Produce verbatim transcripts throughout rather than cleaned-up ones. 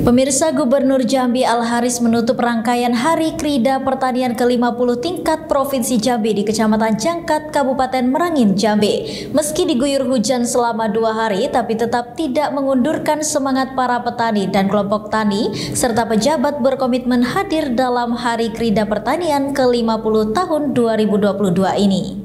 Pemirsa, Gubernur Jambi Al-Haris menutup rangkaian Hari Krida Pertanian ke lima puluh tingkat Provinsi Jambi di Kecamatan Jangkat, Kabupaten Merangin, Jambi. Meski diguyur hujan selama dua hari, tapi tetap tidak mengundurkan semangat para petani dan kelompok tani, serta pejabat berkomitmen hadir dalam Hari Krida Pertanian ke lima puluh tahun dua ribu dua puluh dua ini.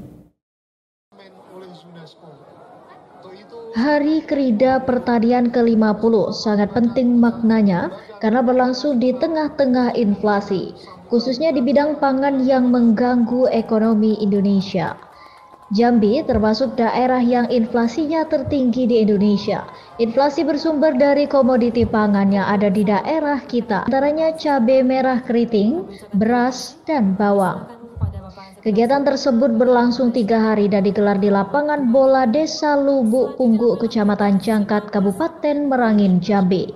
Hari Krida Pertanian ke lima puluh sangat penting maknanya karena berlangsung di tengah-tengah inflasi, khususnya di bidang pangan yang mengganggu ekonomi Indonesia. Jambi termasuk daerah yang inflasinya tertinggi di Indonesia. Inflasi bersumber dari komoditi pangan yang ada di daerah kita, antaranya cabai merah keriting, beras, dan bawang. Kegiatan tersebut berlangsung tiga hari dan digelar di lapangan bola Desa Lubuk Pungguk, Kecamatan Jangkat, Kabupaten Merangin, Jambi.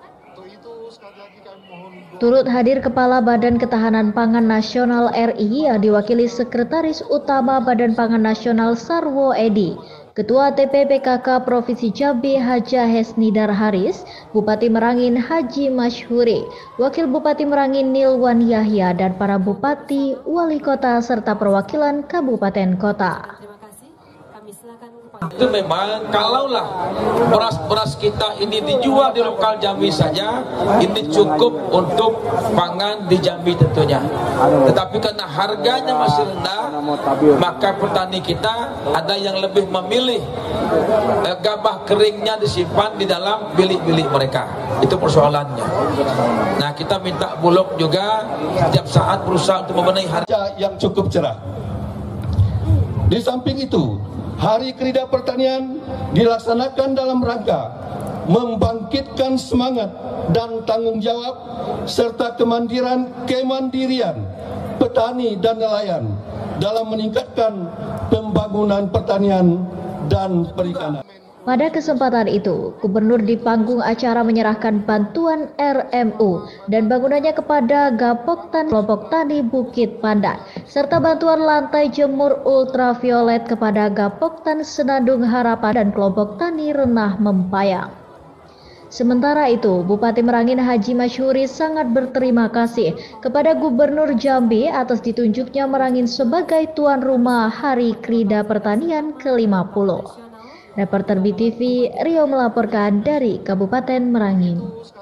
Turut hadir Kepala Badan Ketahanan Pangan Nasional R I yang diwakili Sekretaris Utama Badan Pangan Nasional Sarwo Edi, Ketua T P P K K Provinsi Jambi Haja Hesnidar Haris, Bupati Merangin Haji Masyhuri, Wakil Bupati Merangin Nilwan Yahya, dan para Bupati, Wali Kota, serta perwakilan Kabupaten Kota. Itu memang kalaulah beras-beras kita ini dijual di lokal Jambi saja, ini cukup untuk pangan di Jambi tentunya. Tetapi karena harganya masih rendah, maka petani kita ada yang lebih memilih eh, gabah keringnya disimpan di dalam bilik-bilik mereka. Itu persoalannya. Nah, kita minta Bulog juga setiap saat berusaha untuk memenuhi harga yang cukup cerah. Di samping itu, Hari Krida Pertanian dilaksanakan dalam rangka membangkitkan semangat dan tanggung jawab serta kemandirian kemandirian petani dan nelayan dalam meningkatkan pembangunan pertanian dan perikanan. Pada kesempatan itu, Gubernur di panggung acara menyerahkan bantuan R M U dan bangunannya kepada Gapoktan Kelompok Tani Bukit Pandan, serta bantuan lantai jemur ultraviolet kepada Gapoktan Senandung Harapan dan Kelompok Tani Renah Mempayang. Sementara itu, Bupati Merangin Haji Masyhuri sangat berterima kasih kepada Gubernur Jambi atas ditunjuknya Merangin sebagai tuan rumah Hari Krida Pertanian ke lima puluh. Reporter B T V Rio melaporkan dari Kabupaten Merangin.